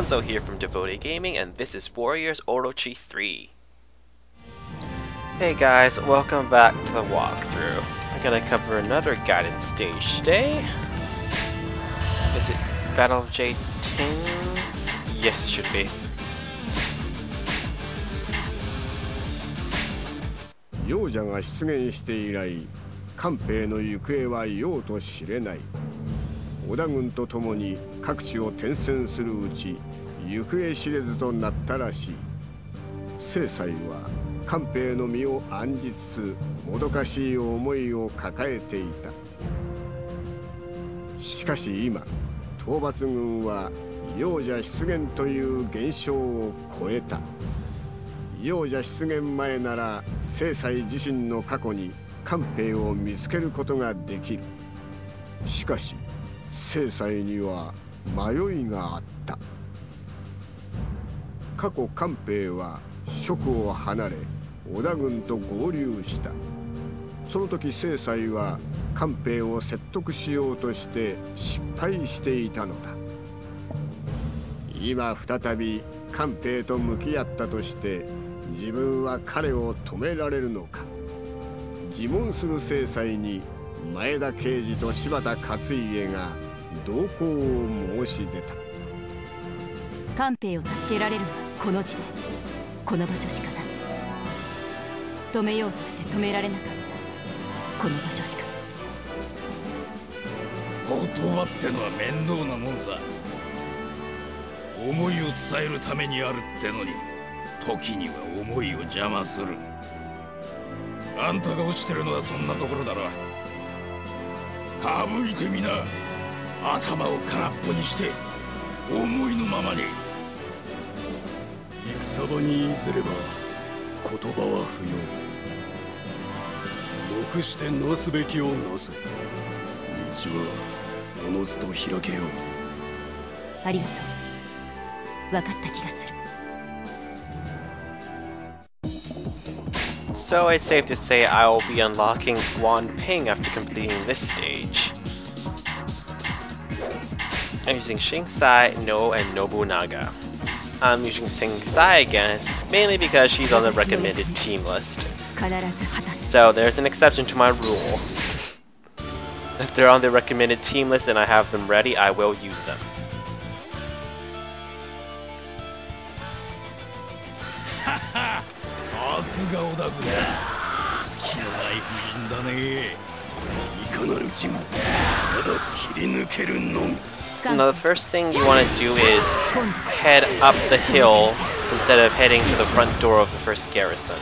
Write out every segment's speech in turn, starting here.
Gonzo here from Devoted Gaming, and this is Warriors Orochi 3. Hey guys, welcome back to the walkthrough. I'm gonna cover another Gaiden stage today. Is it Battle of Jieting? Yes, it should be. 幼者が出現して以来、官兵の行方はようと知れない。織田軍と共に各地を転戦するうち、行方知れずとなったらしい。正妻は官兵の身を案じつつ、もどかしい思いを抱えていた。しかし今、討伐軍は幼者出現という現象を超えた。幼者出現前なら正妻自身の過去に官兵を見つけることができる。しかし正妻には迷いがあった。過去官兵は蜀を離れ織田軍と合流した。その時正妻は官兵を説得しようとして失敗していたのだ。今再び官兵と向き合ったとして自分は彼を止められるのか。自問する正妻に前田慶次と柴田勝家が同行を申し出た。 官兵を助けられるのはこの地でこの場所しかない。止めようとして止められなかったこの場所しか。 断ってのは面倒なもんさ。思いを伝えるためにあるってのに時には思いを邪魔する。あんたが落ちてるのはそんなところだろ。かぶいてみな。頭を空っぽにして思いのままに。 戦場に言いずれば言葉は不要。黙してなすべきをなせ。道はおのずと開けよう。 ありがとう。分かった気がする。 So it's safe to say I will be unlocking Guanping after completing this stage. I'm using Xingcai, No, and Nobunaga. I'm using Xingcai again, mainly because she's on the recommended team list. So there's an exception to my rule. If they're on the recommended team list and I have them ready, I will use them. Haha! さすが織田軍だ。好きのない婦人だね。 いかなる人物、ただ切り抜けるのみ。 Now the first thing you want to do is head up the hill instead of heading to the front door of the first garrison.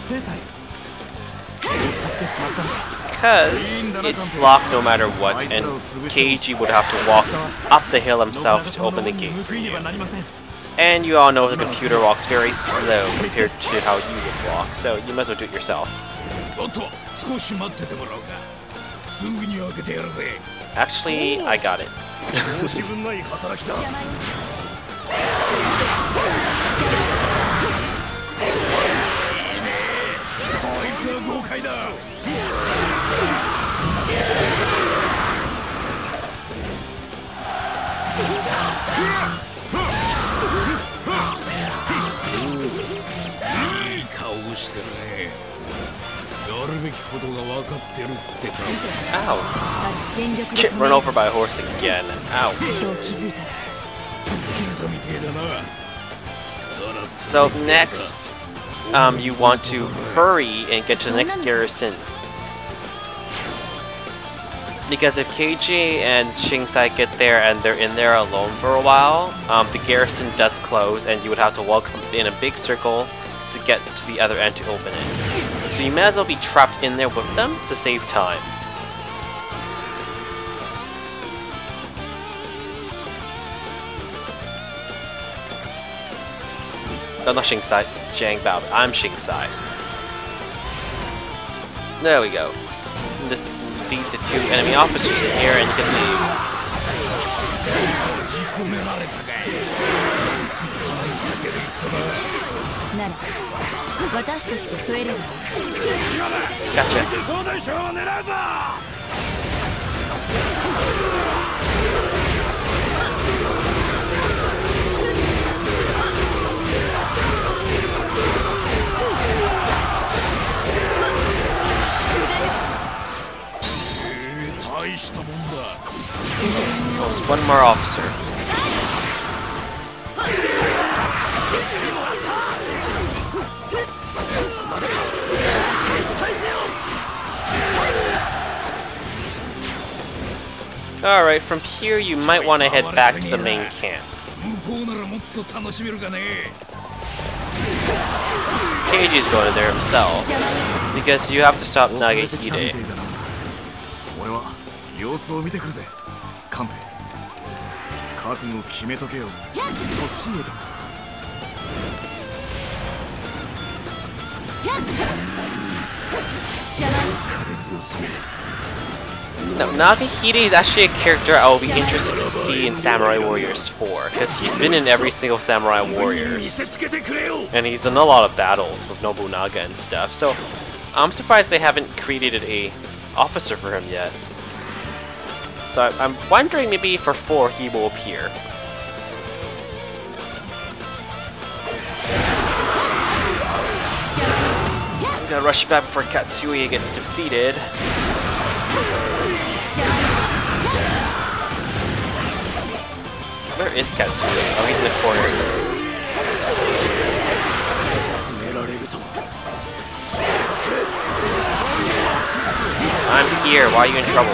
Because it's locked no matter what, and Keiji would have to walk up the hill himself to open the gate for you. And you all know the computer walks very slow compared to how you would walk, so you might as well do it yourself. Actually, I got it. Ow. Get run over by a horse again. Ow. So next, you want to hurry and get to the next garrison. Because if Keiji and Xingcai get there and they're in there alone for a while, the garrison does close and you would have to walk in a big circle to get to the other end to open it. So you may as well be trapped in there with them to save time. No, not Xingcai. Zhang Bao. I'm Xingcai. There we go. Just defeat the two enemy officers in here and you can leave. Gotcha. one more officer. Alright, from here you might want to head back to the main camp. Keiji's going there himself, because you have to stop Nagahide. Now, Nagahide is actually a character I will be interested to see in Samurai Warriors 4, because he's been in every single Samurai Warriors, and he's in a lot of battles with Nobunaga and stuff, so I'm surprised they haven't created a officer for him yet. So I'm wondering maybe for 4 he will appear. I'm gonna rush back before Katsuie gets defeated. Where is Katsuie? Oh, he's in the corner. I'm here. Why are you in trouble?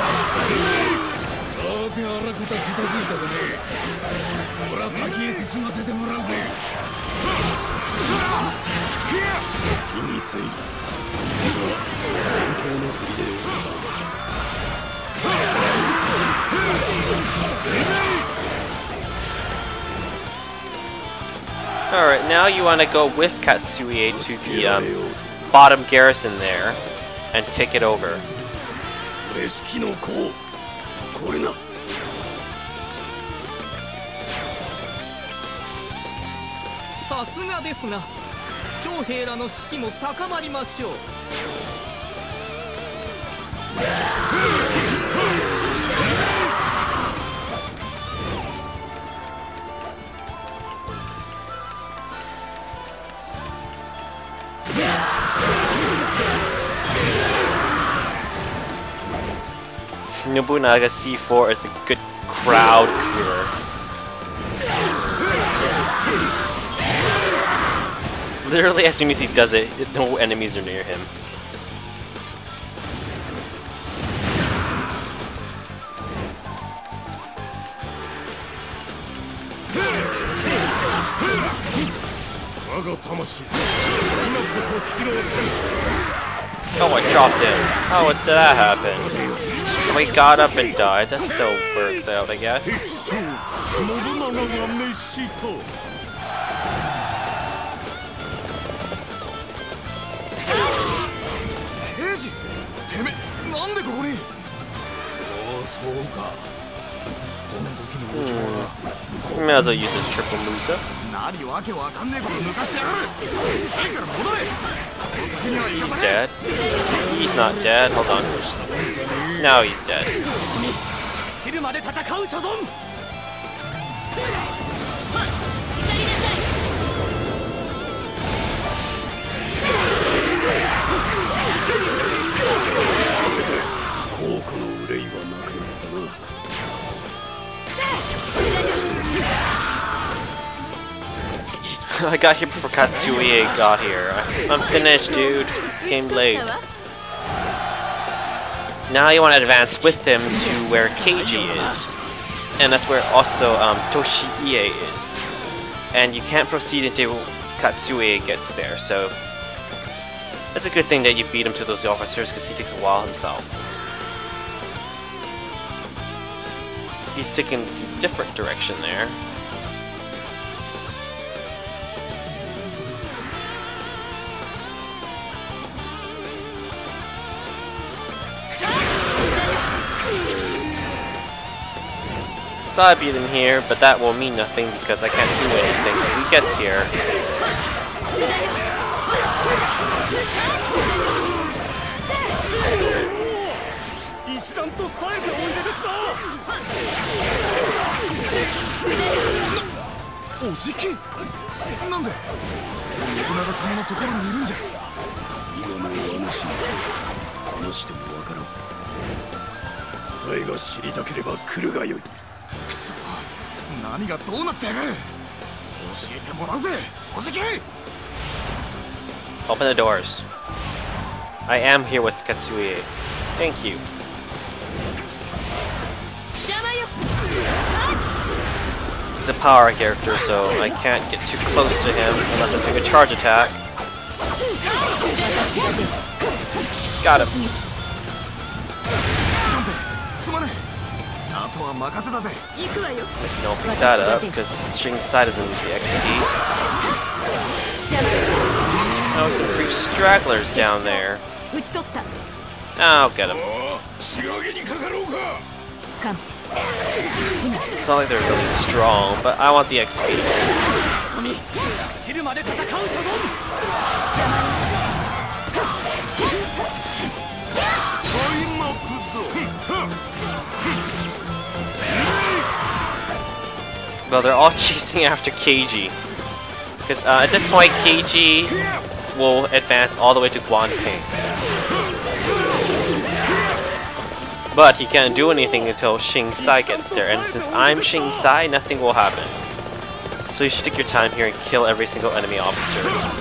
Alright, now you want to go with Katsuie to the bottom garrison there and take it over. Nobunaga C4 is a good crowd clearer. Literally, as soon as he does it, no enemies are near him. Oh, I dropped him. How did that happen? We got up and died. That still works out, I guess. May as well use a triple Musa. He's dead. He's not dead. Hold on. Now he's dead. I got here before Katsuie got here. I'm finished, dude. Came late. Now you want to advance with them to where Keiji is. And that's where also Toshiie is. And you can't proceed until Katsuie gets there, so that's a good thing that you beat him to those officers because he takes a while himself. He's taking a different direction there. So I beat him here, but that will mean nothing because I can't do anything till he gets here. 何がどうなってやがる。教えてもらうぜ、おじき。 Open the doors. I am here with Katsuie. Thank you. He's a power character, so I can't get too close to him unless I'm doing a charge attack. Got him. No, pick that up because Xingcai doesn't need the XP. Oh, some free stragglers down there. I'll get him. It's not like they're really strong, but I want the XP. Well, they're all chasing after Keiji. Because at this point, Keiji will advance all the way to Guanping. But he can't do anything until Xingcai gets there, and since I'm Xingcai, nothing will happen. So you should take your time here and kill every single enemy officer.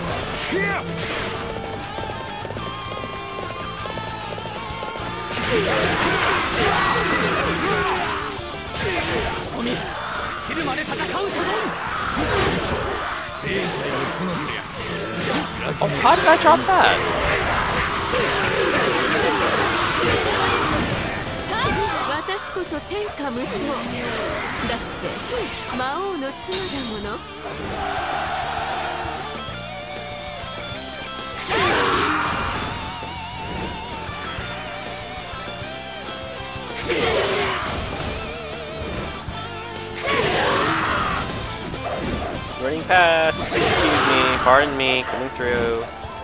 Oh, how did I drop that? 私こそ天下無双だって魔王の妻だもの。 Running past, excuse me, pardon me, coming through.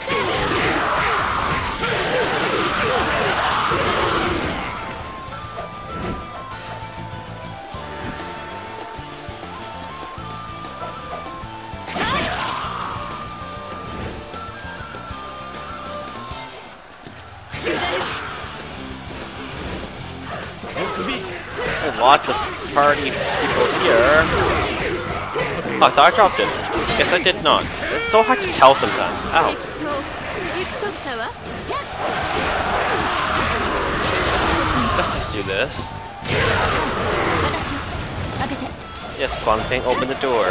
There's lots of party people here. Oh, I thought I dropped it. Guess I did not. It's so hard to tell sometimes. Ow. Let's just do this. Yes, Guanping, open the door.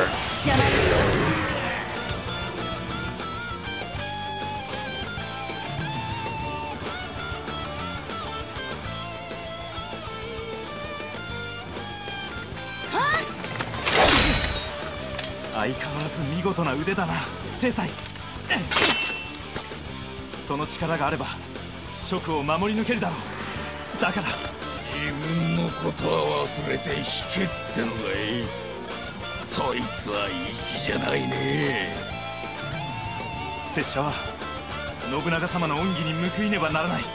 Nobunaga 様の恩義に報いねばならない。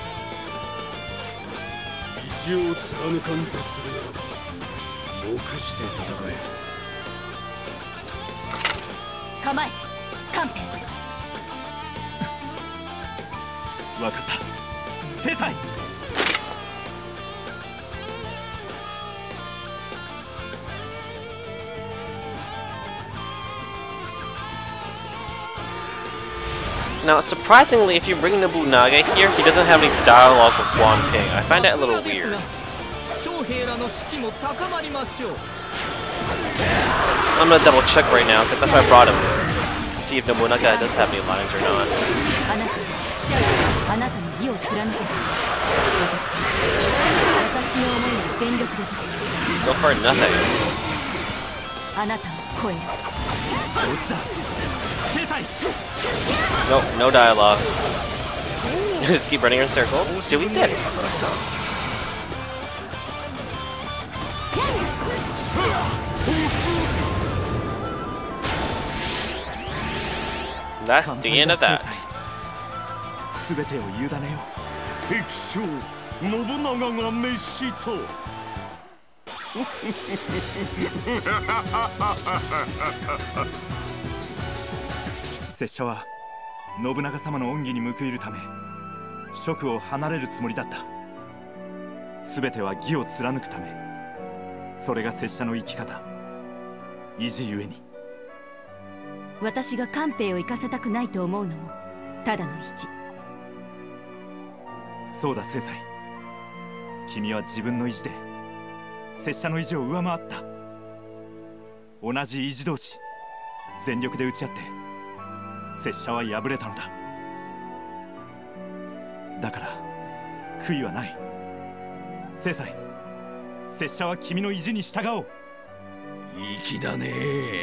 意地を貫かんとするならば黙して戦え。 構えて、カンペ。 わかった。制裁。 Now, surprisingly, if you bring Nobunaga here, he doesn't have any dialogue with Guanping. I find that a little weird. I'm gonna double check right now, because that's why I brought him, to see if Nobunaga does have any lines or not. So far, nothing. Nope, no dialogue. Just keep running in circles. Still he's dead. That's the end of that. Sessha 信長様の恩義に報いるため職を離れるつもりだった。すべては義を貫くため。それが拙者の生き方。 意地ゆえに。 私が官兵を行かせたくないと思うのもただの意地。 そうだ正妻、君は自分の意地で拙者の意地を上回った。同じ意地同士全力で打ち合って拙者は敗れたのだ。だから悔いはない。正妻、拙者は君の意地に従おう。 粋だね。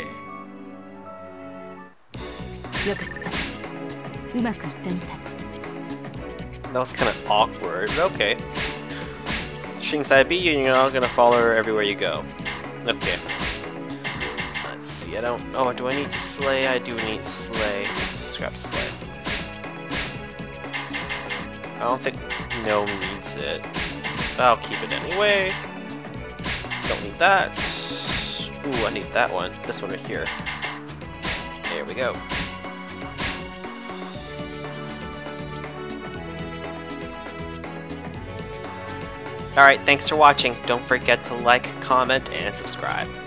よかった、うまくいったみたい。 That was kind of awkward, but okay. Xingcai B, you're not gonna follow her everywhere you go. Okay. Let's see, I don't... Oh, do I need Slay? I do need Slay. Let's grab Slay. I don't think No needs it. But I'll keep it anyway. Don't need that. Ooh, I need that one. This one right here. There we go. Alright, thanks for watching. Don't forget to like, comment, and subscribe.